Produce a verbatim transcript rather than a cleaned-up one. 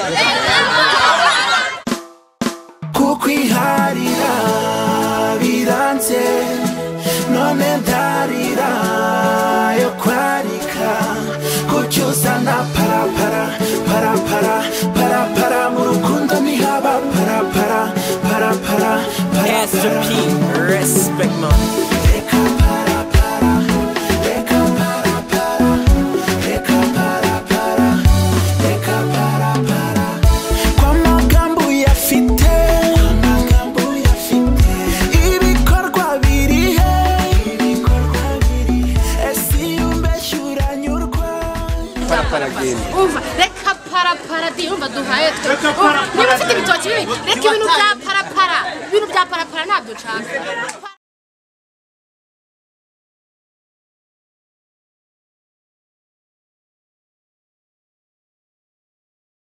kukwiharira biranze none ndarira yo kwarika kucyusa na para para para para para para mu rukundo ntihaba para para para para para Master P, respect man. Reka para para reka para para reka para para reka para para kwa magambo yafite magambo yafite ibikorwa birihe ibikorwa biri esi umbeshyuranyurwa para para gini umva reka para para di umva duhaye niba ufite ibitoki bibi reka ibintu bya para para ibintu bya para para ntabyo nshaka